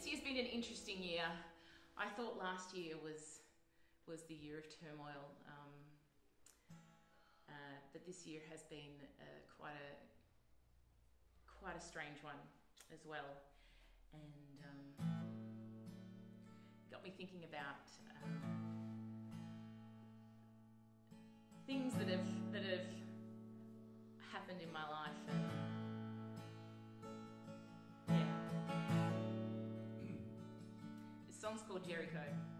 this year's been an interesting year. I thought last year was the year of turmoil, but this year has been quite a strange one as well, and got me thinking about things that have happened in my life, and yeah. This song's called Jericho.